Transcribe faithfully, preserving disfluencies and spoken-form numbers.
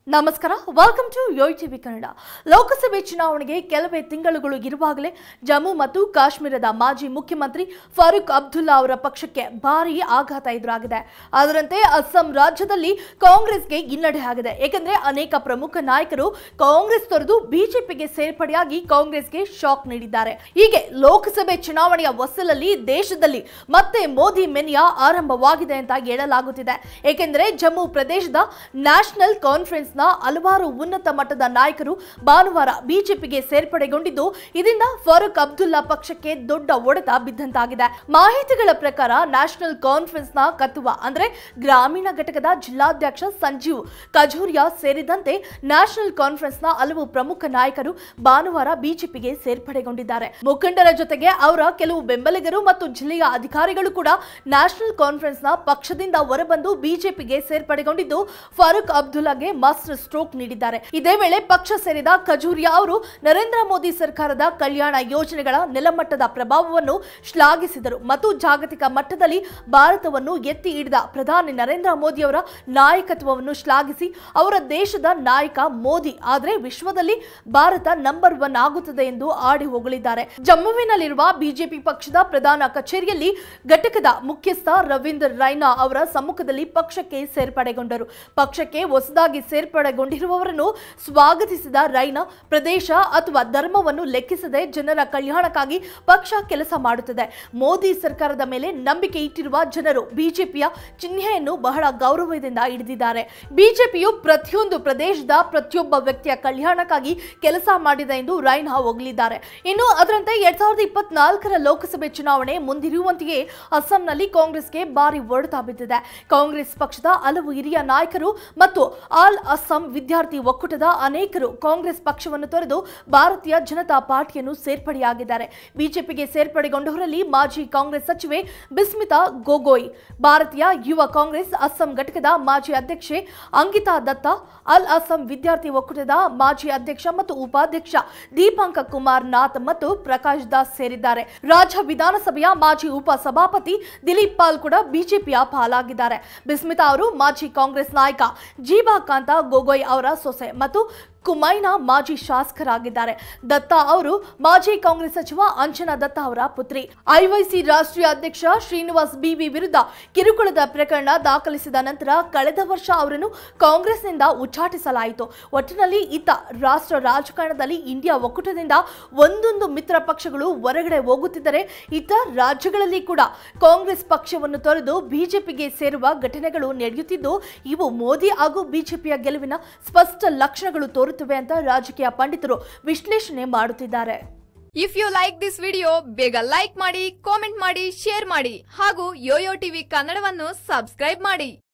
ನಮಸ್ಕಾರ, welcome to Yoyo TV Kannada. ಲೋಕಸಭೆ ಚುನಾವಣೆಗೆ ಕೆಲವೇ ತಿಂಗಳುಗಳು ಇರುವಾಗಲೇ ಜಮ್ಮು ಮತ್ತು ಕಾಶ್ಮೀರದ ಮಾಜಿ ಮುಖ್ಯಮಂತ್ರಿ ಫಾರೂಕ್ ಅಬ್ದುಲ್ಲಾ ಅವರ ಪಕ್ಷಕ್ಕೆ ಭಾರೀ ಆಘಾತ ಎದುರಾಗಿದೆ. ಅದರಂತೆ ಅಸ್ಸಾಂ ರಾಜ್ಯದಲ್ಲಿ ಕಾಂಗ್ರೆಸ್ಗೆ ಹಿನ್ನಡೆ ಆಗಿದೆ. ಏಕೆಂದರೆ ಅನೇಕ ಪ್ರಮುಖ ನಾಯಕರು ಕಾಂಗ್ರೆಸ್ ತೊರೆದು ಬಿಜೆಪಿಗೆ ಸೇರ್ಪಡೆಯಾಗಿ ಕಾಂಗ್ರೆಸ್ಗೆ ಶಾಕ್ ನೀಡಿದ್ದಾರೆ. ಹೀಗೆ ಲೋಕಸಭೆ ಚುನಾವಣೆಯ ಹೊಸಲಲ್ಲಿ ದೇಶದಲ್ಲಿ ಮತ್ತೆ ಮೋದಿ ಮೆನಿಯಾ ಆರಂಭವಾಗಿದೆ ಅಂತ ಹೇಳಲಾಗುತ್ತಿದೆ. ಏಕೆಂದರೆ ಜಮ್ಮು ಪ್ರದೇಶದ ನ್ಯಾಷನಲ್ ಕಾನ್ಫರೆನ್ಸ್ ಹಲವಾರು ಉನ್ನತ ಮಟ್ಟದ ನಾಯಕರು ಭಾನುವಾರ ಬಿಜೆಪಿಗೆ ಸೇರ್ಪಡೆಗೊಂಡಿದ್ದು, ಇದರಿಂದ ಫಾರೂಕ್ ಅಬ್ದುಲ್ಲಾ ಪಕ್ಷಕ್ಕೆ ದೊಡ್ಡ ಹೊಡೆತ ಬಿದ್ದಂತಾಗಿದೆ. ಮಾಹಿತಿಗಳ ಪ್ರಕಾರ ನ್ಯಾಷನಲ್ ಕಾನ್ಫರೆನ್ಸ್ ನ ಕತುವಾ ಅಂದ್ರೆ ಗ್ರಾಮೀಣ ಘಟಕದ ಜಿಲ್ಲಾಧ್ಯಕ್ಷ ಸಂಜೀವ್ ಖಜೂರಿಯಾ ಸೇರಿದಂತೆ ನ್ಯಾಷನಲ್ ಕಾನ್ಫರೆನ್ಸ್ ನ ಹಲವು ಪ್ರಮುಖ ನಾಯಕರು ಭಾನುವಾರ ಬಿಜೆಪಿಗೆ ಸೇರ್ಪಡೆಗೊಂಡಿದ್ದಾರೆ. ಮುಖಂಡರ ಜೊತೆಗೆ ಅವರ ಕೆಲವು ಬೆಂಬಲಿಗರು ಮತ್ತು ಜಿಲ್ಲೆಯ ಅಧಿಕಾರಿಗಳು ಕೂಡ ನ್ಯಾಷನಲ್ ಕಾನ್ಫರೆನ್ಸ್ ನ ಪಕ್ಷದಿಂದ ಹೊರಬಂದು ಬಿಜೆಪಿಗೆ ಸೇರ್ಪಡೆಗೊಂಡಿದ್ದು, ಫಾರೂಕ್ ಅಬ್ದುಲ್ಲಾಗೆ ಮಾಸ್ಟರ್ ಸ್ಟ್ರೋಕ್ ನೀಡಿದ್ದಾರೆ. ಇದೇ ವೇಳೆ ಪಕ್ಷ ಸೇರಿದ ಖಜೂರಿಯಾ ಅವರು ನರೇಂದ್ರ ಮೋದಿ ಸರ್ಕಾರದ ಕಲ್ಯಾಣ ಯೋಜನೆಗಳ ನೆಲಮಟ್ಟದ ಪ್ರಭಾವವನ್ನು ಶ್ಲಾಘಿಸಿದರು ಮತ್ತು ಜಾಗತಿಕ ಮಟ್ಟದಲ್ಲಿ ಭಾರತವನ್ನು ಎತ್ತಿ ಹಿಡಿದ ಪ್ರಧಾನಿ ನರೇಂದ್ರ ಮೋದಿ ಅವರ ನಾಯಕತ್ವವನ್ನು ಶ್ಲಾಘಿಸಿ, ಅವರ ದೇಶದ ನಾಯಕ ಮೋದಿ ಆದರೆ ವಿಶ್ವದಲ್ಲಿ ಭಾರತ ನಂಬರ್ ಒನ್ ಆಗುತ್ತದೆ ಎಂದು ಆಡಿ ಹೊಗಳಿದ್ದಾರೆ. ಜಮ್ಮುವಿನಲ್ಲಿರುವ ಬಿಜೆಪಿ ಪಕ್ಷದ ಪ್ರಧಾನ ಕಚೇರಿಯಲ್ಲಿ ಘಟಕದ ಮುಖ್ಯಸ್ಥ ರವೀಂದ್ರ ರೈನಾ ಅವರ ಸಮ್ಮುಖದಲ್ಲಿ ಪಕ್ಷಕ್ಕೆ ಸೇರ್ಪಡೆಗೊಂಡರು. ಪಕ್ಷಕ್ಕೆ ಹೊಸದಾಗಿ ಸೇರ್ಪಡೆಗೊಂಡಿರುವವರನ್ನು ಸ್ವಾಗತಿಸಿದ ರೈನಾ, ಪ್ರದೇಶ ಅಥವಾ ಧರ್ಮವನ್ನು ಲೆಕ್ಕಿಸದೆ ಜನರ ಕಲ್ಯಾಣಕ್ಕಾಗಿ ಪಕ್ಷ ಕೆಲಸ ಮಾಡುತ್ತದೆ. ಮೋದಿ ಸರ್ಕಾರದ ಮೇಲೆ ನಂಬಿಕೆ ಇಟ್ಟಿರುವ ಜನರು ಬಿಜೆಪಿಯ ಚಿಹ್ನೆಯನ್ನು ಬಹಳ ಗೌರವದಿಂದ ಹಿಡಿದಿದ್ದಾರೆ. ಬಿಜೆಪಿಯು ಪ್ರತಿಯೊಂದು ಪ್ರದೇಶದ ಪ್ರತಿಯೊಬ್ಬ ವ್ಯಕ್ತಿಯ ಕಲ್ಯಾಣಕ್ಕಾಗಿ ಕೆಲಸ ಮಾಡಿದೆ ಎಂದು ರೈನಾ ಹೊಗಳಿದ್ದಾರೆ. ಇನ್ನು ಅದರಂತೆ ಎರಡ್ ಸಾವಿರದ ಇಪ್ಪತ್ನಾಲ್ಕರ ಲೋಕಸಭೆ ಚುನಾವಣೆ ಮುಂದಿರುವಂತೆಯೇ ಅಸ್ಸಾಂನಲ್ಲಿ ಕಾಂಗ್ರೆಸ್ಗೆ ಭಾರಿ ಹೊಡೆತ ಬಿದ್ದಿದೆ. ಕಾಂಗ್ರೆಸ್ ಪಕ್ಷದ ಹಲವು ಹಿರಿಯ ನಾಯಕರು ಮತ್ತು ಆಲ್ ಅಸ್ಸಾಂ ವಿದ್ಯಾರ್ಥಿ ಒಕ್ಕೂಟದ ಅನೇಕರು ಕಾಂಗ್ರೆಸ್ ಪಕ್ಷವನ್ನು ತೊರೆದು ಭಾರತೀಯ ಜನತಾ ಪಾರ್ಟಿಯನ್ನು ಸೇರ್ಪಡೆಯಾಗಿದ್ದಾರೆ. ಬಿಜೆಪಿಗೆ ಸೇರ್ಪಡೆಗೊಂಡವರಲ್ಲಿ ಮಾಜಿ ಕಾಂಗ್ರೆಸ್ ಸಚಿವೆ ಬಿಸ್ಮಿತಾ ಗೊಗೋಯ್, ಭಾರತೀಯ ಯುವ ಕಾಂಗ್ರೆಸ್ ಅಸ್ಸಾಂ ಘಟಕದ ಮಾಜಿ ಅಧ್ಯಕ್ಷೆ ಅಂಕಿತಾ ದತ್ತಾ, ಅಲ್ ಅಸ್ಸಾಂ ವಿದ್ಯಾರ್ಥಿ ಒಕ್ಕೂಟದ ಮಾಜಿ ಅಧ್ಯಕ್ಷ ಮತ್ತು ಉಪಾಧ್ಯಕ್ಷ ದೀಪಾಂಕ ಕುಮಾರ್ ನಾಥ್ ಮತ್ತು ಪ್ರಕಾಶ್ ದಾಸ್ ಸೇರಿದ್ದಾರೆ. ರಾಜ್ಯ ವಿಧಾನಸಭೆಯ ಮಾಜಿ ಉಪ ಸಭಾಪತಿ ದಿಲೀಪ್ ಪಾಲ್ ಕೂಡ ಬಿಜೆಪಿಯ ಪಾಲಾಗಿದ್ದಾರೆ. ಬಿಸ್ಮಿತಾ ಅವರು ಮಾಜಿ ಕಾಂಗ್ರೆಸ್ ನಾಯಕ ಜೀಬಾ ಕಾಂತ ಗೊಗೋಯ್ ಅವರ ಸೊಸೆ ಮತ್ತು ಕುಮೈನಾ ಮಾಜಿ ಶಾಸಕರಾಗಿದ್ದಾರೆ. ದತ್ತಾ ಅವರು ಮಾಜಿ ಕಾಂಗ್ರೆಸ್ ಸಚಿವ ಅಂಜನಾ ದತ್ತಾ ಅವರ ಪುತ್ರಿ. ಐವೈಸಿ ರಾಷ್ಟ್ರೀಯ ಅಧ್ಯಕ್ಷ ಶ್ರೀನಿವಾಸ್ ಬಿವಿ ವಿರುದ್ಧ ಕಿರುಕುಳದ ಪ್ರಕರಣ ದಾಖಲಿಸಿದ ನಂತರ ಕಳೆದ ವರ್ಷ ಅವರನ್ನು ಕಾಂಗ್ರೆಸ್ನಿಂದ ಉಚ್ಚಾಟಿಸಲಾಯಿತು. ಒಟ್ಟಿನಲ್ಲಿ ಇತ್ತ ರಾಷ್ಟ್ರ ರಾಜಕಾರಣದಲ್ಲಿ ಇಂಡಿಯಾ ಒಕ್ಕೂಟದಿಂದ ಒಂದೊಂದು ಮಿತ್ರ ಪಕ್ಷಗಳು ಹೊರಗಡೆ ಹೋಗುತ್ತಿದ್ದರೆ, ಇತ್ತ ರಾಜ್ಯಗಳಲ್ಲಿ ಕೂಡ ಕಾಂಗ್ರೆಸ್ ಪಕ್ಷವನ್ನು ತೊರೆದು ಬಿಜೆಪಿಗೆ ಸೇರುವ ಘಟನೆಗಳು ನಡೆಯುತ್ತಿದ್ದು, ಇವು ಮೋದಿ ಹಾಗೂ ಬಿಜೆಪಿಯ ಗೆಲುವಿನ ಸ್ಪಷ್ಟ ಲಕ್ಷಣಗಳು ತೋರುತ್ತವೆ ಅಂತ ರಾಜಕೀಯ ಪಂಡಿತರು ವಿಶ್ಲೇಷಣೆ ಮಾಡುತ್ತಿದ್ದಾರೆ. If you like this video, ಬೇಗ ಲೈಕ್ ಮಾಡಿ, ಕಾಮೆಂಟ್ ಮಾಡಿ, ಶೇರ್ ಮಾಡಿ ಹಾಗೂ ಯೋಯೋ ಟಿವಿ ಕನ್ನಡವನ್ನು ಸಬ್ಸ್ಕ್ರೈಬ್ ಮಾಡಿ.